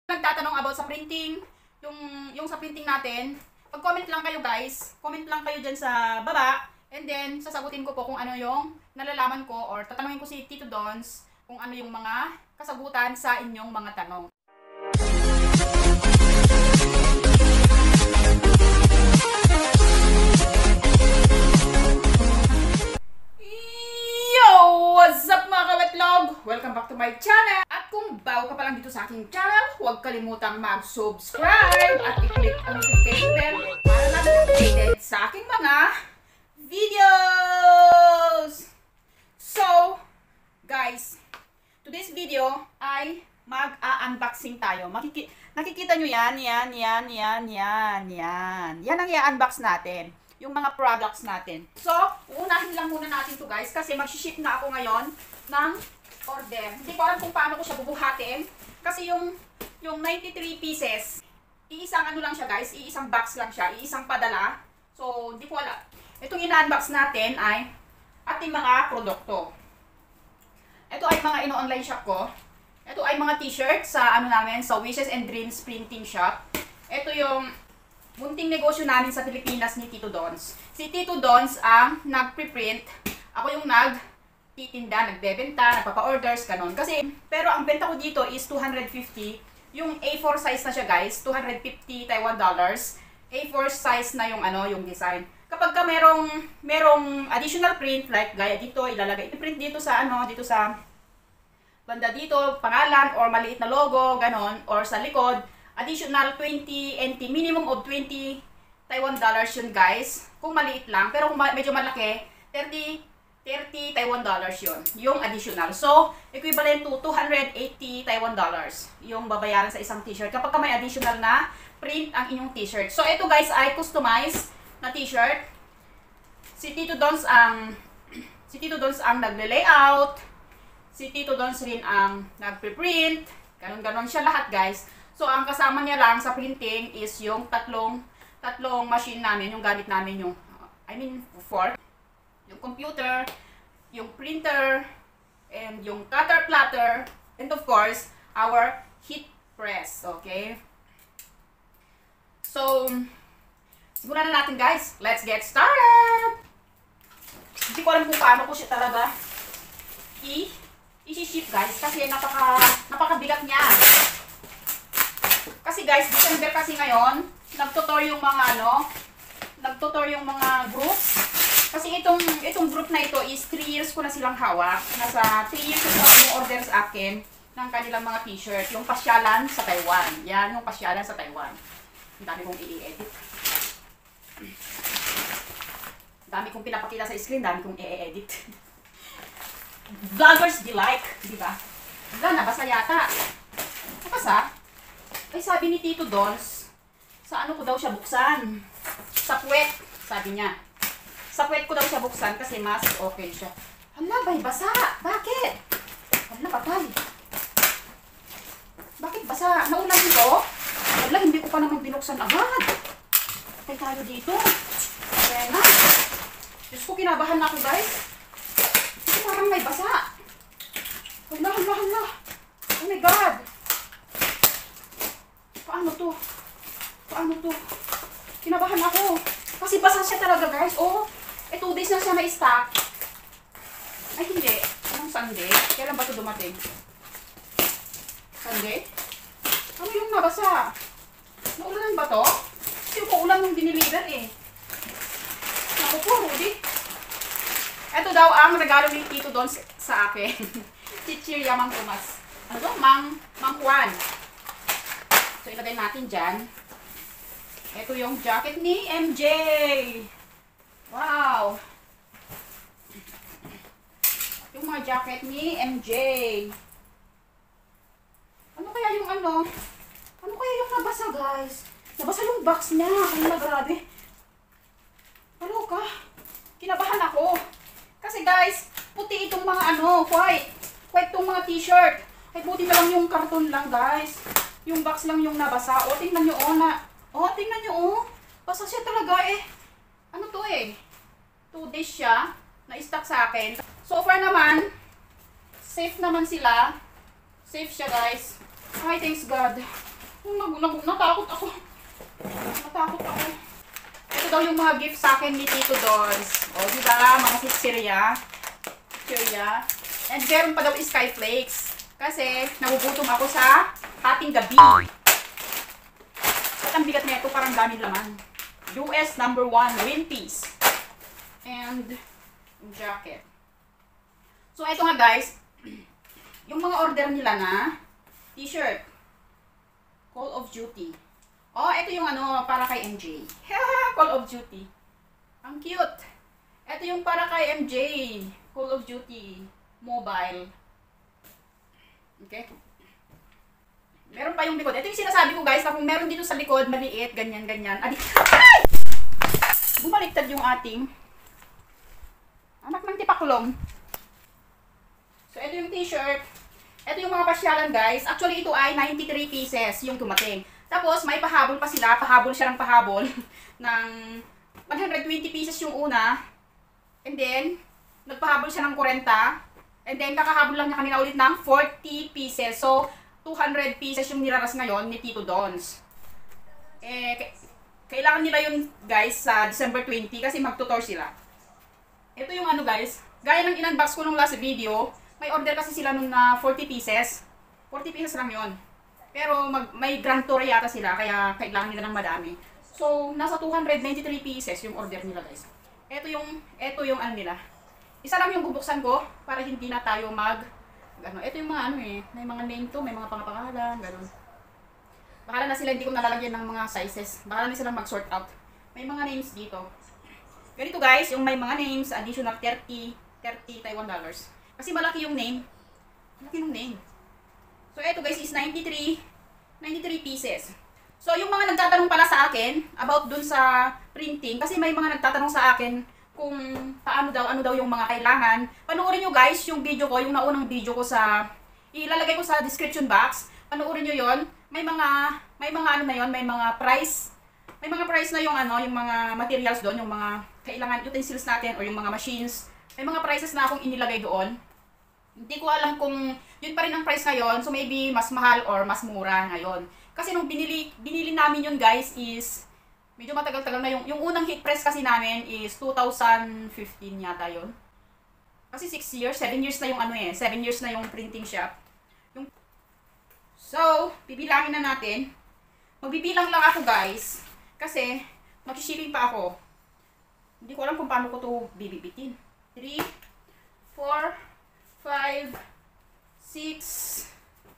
Nagtatanong about sa printing, yung sa printing natin, pag-comment lang kayo guys, comment lang kayo dyan sa baba, and then sasagutin ko po kung ano yung nalalaman ko or tatanungin ko si Tito Dons kung ano yung mga kasagutan sa inyong mga tanong. Yo! What's up mga kawetlog? Welcome back to my channel! At kung bago ka pa lang dito sa aking channel, huwag kalimutang mag-subscribe at i-click ang notification bell para lagi updated sa aking mga videos! So, guys, today's video ay mag-unboxing tayo. Nakikita nyo yan. Yan ang i-unbox natin. Yung mga products natin. So, uunahin lang muna natin to guys kasi mag-ship na ako ngayon ng order. Hindi ko alam kung paano ko siya bubuhatin kasi yung 93 pieces, iisang ano lang siya guys, iisang box lang siya, iisang padala. So, hindi ko alam. Itong ina-unbox natin ay ating mga produkto. Ito ay mga ino-online shop ko. Ito ay mga t-shirt sa ano namin, sa Wishes and Dreams Printing Shop. Ito yung munting negosyo namin sa Pilipinas ni Tito Dons. Si Tito Dons ang nagpre-print. Ako yung nagtitinda, nagbebenta, nagpapa-orders, ganon. Kasi, pero ang benta ko dito is 250. Yung A4 size na siya guys, 250 Taiwan dollars. A4 size na yung ano, yung design. Kapag ka merong additional print, like gaya dito, ilalagay, i-print dito sa ano, dito sa banda dito, pangalan, or maliit na logo, ganon, or sa likod, additional 20 NT, minimum of 20 Taiwan dollars yun guys. Kung maliit lang, pero kung medyo malaki, 30 Taiwan dollars yun, yung additional. So, equivalent to 280 Taiwan dollars yung babayaran sa isang t-shirt kapag may additional na print ang inyong t-shirt. So, ito guys ay customized na t-shirt. Si Tito Dons ang nagle-layout. Si Tito Dons rin ang nagpe-print. Ganon-ganon siya lahat guys. So, ang kasama niya lang sa printing is yung tatlong machine namin, yung gamit namin, yung, fork, yung computer, yung printer, and yung cutter platter, and of course, our heat press, okay? So, simulan na natin guys. Let's get started! Hindi ko alam kung paano ko siya talaga i-ship guys, kasi napakabigat niya. Kasi guys, December kasi ngayon, nagtutor yung mga group. Kasi itong group na ito is 3 years ko na silang hawak. Nasa 3 years ko silang order sa akin ng kanilang mga t-shirt. Yung pasyalan sa Taiwan. Yan, yung pasyalan sa Taiwan. Ang dami kong i-edit. Dami kong pinapakita sa screen, dami kong i-edit. Vloggers delight, di ba? Wala, nabasa yata. Nabasa? Ay, sabi ni Tito Dons, sa ano ko daw siya buksan? Sa puwet, sabi niya. Sa puwet ko daw siya buksan kasi mas okay siya. Hala, bay, basa! Bakit? Hala, patay. Bakit basa? Naulan dito? Hala, hindi ko pa naman binuksan agad. Patay tayo dito. Ayan na. Diyos ko, kinabahan na ako, guys. Ito parang may basa. Hala. Oh my God. Paano to? Kinabahan ako. Kasi basa siya talaga guys. Oh, 2 days na siya na-stock. Ay hindi. Anong Sunday? Kailan ba ito dumating? Sunday? Ano yung nabasa? Naulanan ba to? Kasi yung paulan nung diniliver eh. Naku po, Rudy. Ito daw ang regalo ni Tito Dons sa akin. Chichirya Mang Tomas. Ano to? Mang Juan. So, ilagay natin dyan. Ito yung jacket ni MJ. Wow! Yung mga jacket ni MJ. Ano kaya yung nabasa guys? Nabasa yung box niya. Ay na, grabe. Ano ka? Kinabahan ako. Kasi guys, puti itong mga white. White itong mga t-shirt. Ay, buti na lang yung karton lang guys. Yung box lang yung nabasa. O, tingnan nyo, tingnan nyo, basa siya talaga eh. Ano to eh? 2 days siya. Na-stock sa akin. So far naman, safe naman sila. Safe siya guys. Ay, thanks God. Natakot ako. Natakot ako. Ito daw yung mga gift sa akin ni Tito Dons. O, diba? Mga sitsirya. And meron pa daw Skyflakes. Kasi, nagugutom ako sa hating gabi. At ang bigat na ito, parang daming laman. US #1 Winpiece. And, jacket. So, ito nga guys. Yung mga order nila na t-shirt. Call of Duty. Oh, ito yung ano, para kay MJ. Call of Duty. Ang cute. Ito yung para kay MJ. Call of Duty. Mobile. Okay. Meron pa yung likod. Ito yung sinasabi ko guys, na kung meron dito sa likod, maliit, ganyan. Ay! Bumaliktad yung ating anak ng tipaklong. So, ito yung t-shirt. Ito yung mga pasyalan guys. Actually, ito ay 93 pieces yung dumating. Tapos, may pahabol pa sila. Pahabol siya ng pahabol. ng 120 pieces yung una. And then, nagpahabol siya ng 40. And then, kakahabol lang niya kanina ulit ng 40 pieces. So, 200 pieces yung niraras ngayon ni Tito Dons. Kailangan nila yun guys sa December 20 kasi magtutor sila. Ito yung ano guys. Gaya ng in-unbox ko nung last video. May order kasi sila nung na 40 pieces. 40 pieces lang yun. Pero may grand tour yata sila kaya kailangan nila ng madami. So, nasa 293 pieces yung order nila guys. Ito yung ano nila. Isa lang yung bubuksan ko para hindi na tayo ito yung mga ano may mga name to, may mga pangalan, gano'n. Bahala na sila, hindi ko nalalagyan ng mga sizes. Bahala na sila mag-sort out. May mga names dito. Ganito guys, yung may mga names, additional 30 Taiwan dollars. Kasi malaki yung name. Malaki yung name. So, ito guys is 93 pieces. So, yung mga nagtatanong pala sa akin about dun sa printing, kasi may mga nagtatanong sa akin kung ano daw yung mga kailangan. Panoorin nyo guys yung video ko, yung naunang video ko ilalagay ko sa description box. Panoorin nyo yon. May mga ano na yon, may mga price. May mga price na yung yung mga materials doon, yung mga kailangan utensils natin or yung mga machines. May mga prices na akong inilagay doon. Hindi ko alam kung yun pa rin ang price ngayon, so maybe mas mahal or mas mura ngayon. Kasi nung binili namin yun guys is medyo matagal-tagal na yung unang heat press kasi namin is 2015 yata yun. Kasi 6 years, 7 years na yung 7 years na yung printing shop. So, bibilangin na natin. Magbibilang lang ako guys. Kasi, mag-shipping pa ako. Hindi ko alam kung paano ko to bibibitin. 3, 4, 5, 6,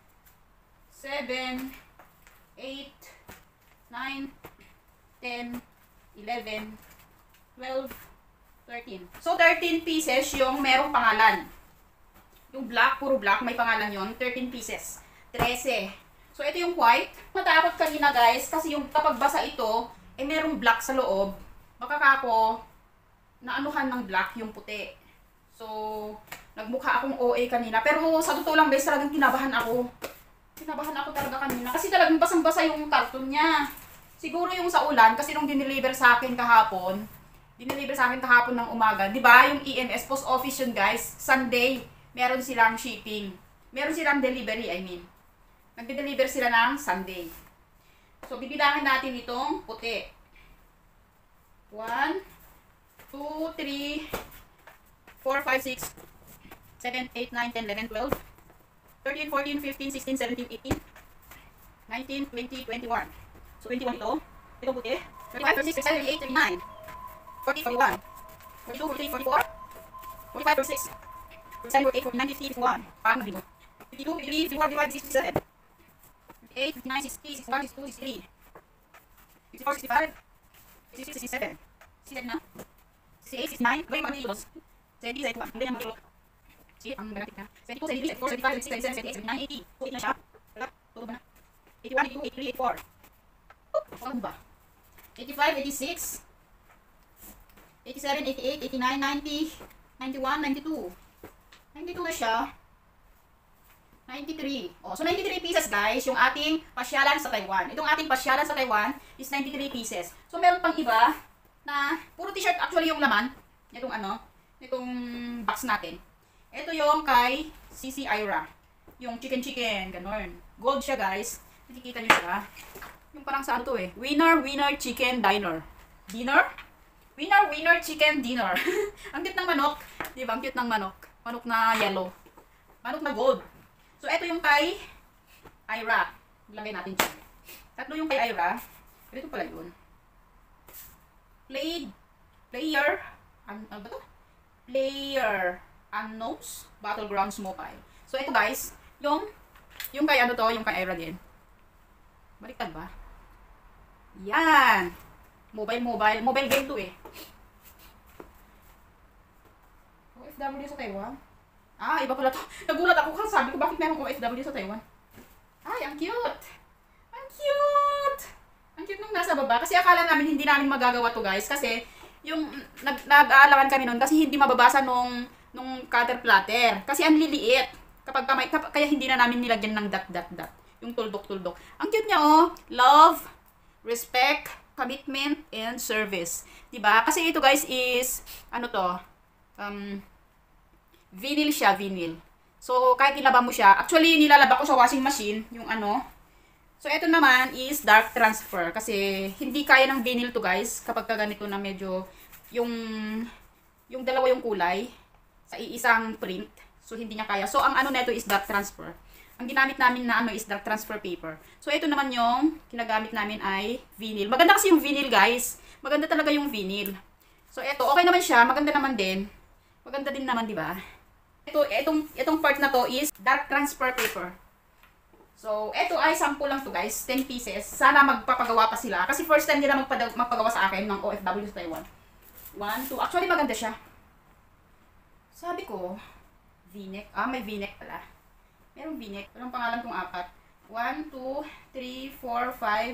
7, 8, 9, 10, 11, 12, 13. So, 13 pieces yung merong pangalan. Yung black, puro black, may pangalan yon 13 pieces. 13. So, ito yung white. Matakot kanina guys, kasi yung kapag basa ito, merong black sa loob. Baka ako, naanuhan ng black yung puti. So, nagmukha akong OA kanina. Pero sa totoo lang guys, talagang kinabahan ako. Kinabahan ako talaga kanina. Kasi talagang basang-basa yung karton niya. Siguro yung sa ulan, kasi nung dineliver sa akin kahapon ng umaga. Diba, yung EMS, post office yun guys. Sunday, meron silang shipping. Meron silang delivery, I mean. Nagde-deliver sila ng Sunday. So, bibilangin natin itong puti. 1, 2, 3, 4, 5, 6, 7, 8, 9, 10, 11, 12, 13, 14, 15, 16, 17, 18, 19, 20, 21. So, 21 ito. Ito puti. 35, 36, 37, 38, 39. 40, 41. 42, 43, 44. 45, 46. 47, 48, 49, 50, 51. Paano din mo? 52, 53, 54, 55, 56, 57. 58, 59, 60, 61, 62, 63. 64, 65. 66, 67. 67 na. 68, 69. Gawin mga nilos. 70, 71. Hindi na mga sige, ang ganatik na. 72, 73, 74, 75, 76, 77, 78, 79, 80. 8 na siya. Wala. Tulog na. 81, 82, 83, 84. Ano ba? 85, 86. 87, 88, 89, 90. 91, 92. 92 na siya. 93. Oh, so 93 pieces guys, yung ating pasyalan sa Taiwan. Itong ating pasyalan sa Taiwan is 93 pieces. So meron pang iba na puro t-shirt actually yung laman. Itong box natin. Ito yung kay CC Ira. Yung chicken, ganon. Gold siya guys. Nakikita niyo siya. Yung parang sa ano to eh. Winner, winner, chicken, diner. Dinner? Winner, winner, chicken, dinner. Ang cute ng manok. Di ba? Ang cute ng manok. Manok na yellow. Manok na gold. So, ito yung kay Ira. Ilagay natin siya. Tatlo yung kay Ira. Ito pala yun. Player. Ano ba to? Player. Unknowns. Battlegrounds Mobile. So, ito guys. Yung kay ano to, yung kay Ira din. Baliktad ba? Yan. Mobile game to eh. OFW sa Taiwan? Ah, iba pala to. Nagulat ako kasi sabi ko bakit meron OFW sa Taiwan. Ay, ang cute. Ang cute. Ang cute nung nasa baba. Kasi akala namin hindi namin magagawa to guys. Kasi yung nag-aalaman kami nun kasi hindi mababasa nung cutter platter. Kasi ang liliit. Kaya hindi na namin nilagyan ng dot. Yung tuldok. Ang cute niya oh. Love, respect, commitment, and service. Diba? Kasi ito guys is, ano to, vinyl siya, vinyl. So, kahit ilaba mo siya, actually nilalaba ko sa washing machine, yung ano. So, ito naman is dark transfer. Kasi hindi kaya ng vinyl to guys, kapag ganito na medyo, yung dalawa yung kulay, sa iisang print. So, hindi niya kaya. So, ang ano nito is dark transfer. Ang ginamit namin na ano is dark transfer paper. So, ito naman yung kinagamit namin ay vinyl. Maganda kasi yung vinyl, guys. Maganda talaga yung vinyl. So, ito, okay naman siya. Maganda naman din. Maganda din naman, di ba? Itong part na to is dark transfer paper. So, ito ay sample lang to, guys. 10 pieces. Sana magpapagawa pa sila. Kasi first time nila magpagawa sa akin ng OFW sa Taiwan. 1, 2. Actually, maganda siya. Sabi ko, V-neck. Ah, may V-neck pala. Merong V-neck. Walang pangalan kong 4. 1, 2, 3, 4, 5.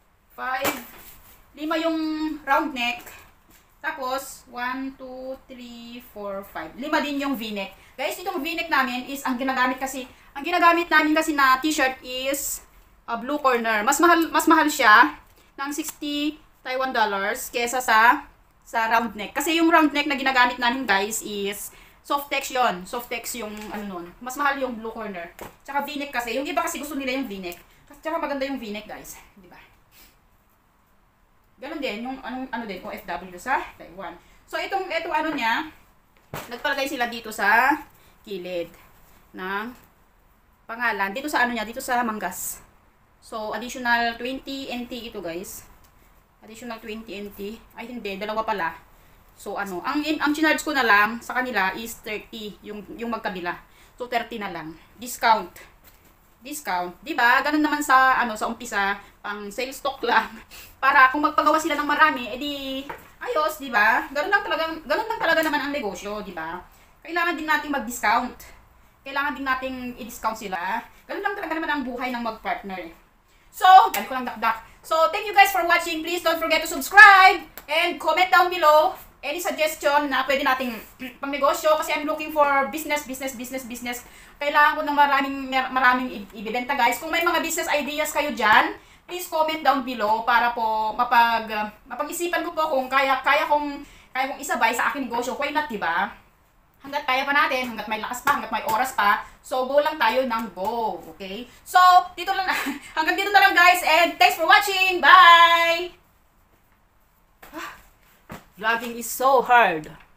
5 yung round neck. Tapos, 1, 2, 3, 4, 5. 5 din yung V-neck. Guys, itong V-neck namin is, ang ginagamit namin kasi na t-shirt is blue corner. Mas mahal siya ng 60 Taiwan dollars kesa sa round neck. Kasi yung round neck na ginagamit namin guys is Softex yon. Softex yung ano nun. Mas mahal yung blue corner. Tsaka V-neck kasi. Yung iba kasi gusto nila yung V-neck. Tsaka maganda yung V-neck guys. Diba? Ganon din. Yung ano din. OFW sa Taiwan. So itong ano niya. Nagpalagay sila dito sa kilid. Ng pangalan. Dito sa ano niya. Dito sa manggas. So additional 20 NT ito guys. Additional 20 NT. Ay hindi. Dalawa pala. So ano, ang charge ko na lang sa kanila is 30 yung magkabila. So 30 na lang. Discount. 'Di ba? Ganun naman sa sa umpisa, pang sales stock lang. Para kung magpagawa sila ng marami, edi ayos, 'di ba? Ganun lang talaga naman ang negosyo, 'di ba? Kailangan din nating mag-discount. Kailangan din nating i-discount sila. Ganun lang talaga naman ang buhay ng mag-partner. So, ganun ko lang dakdak. So, thank you guys for watching. Please don't forget to subscribe and comment down below any suggestion na pwede nating pangnegosyo kasi I'm looking for business. Kailangan ko ng maraming ibibenta guys. Kung may mga business ideas kayo dyan, please comment down below para po mapag-isipan ko po kung kaya kong isabay sa aking negosyo. Why not, diba? Hanggat kaya pa natin, hanggat may lakas pa, hanggat may oras pa, so go lang tayo ng go. Okay? So, hanggang dito na lang guys and thanks for watching. Bye! Vlogging is so hard.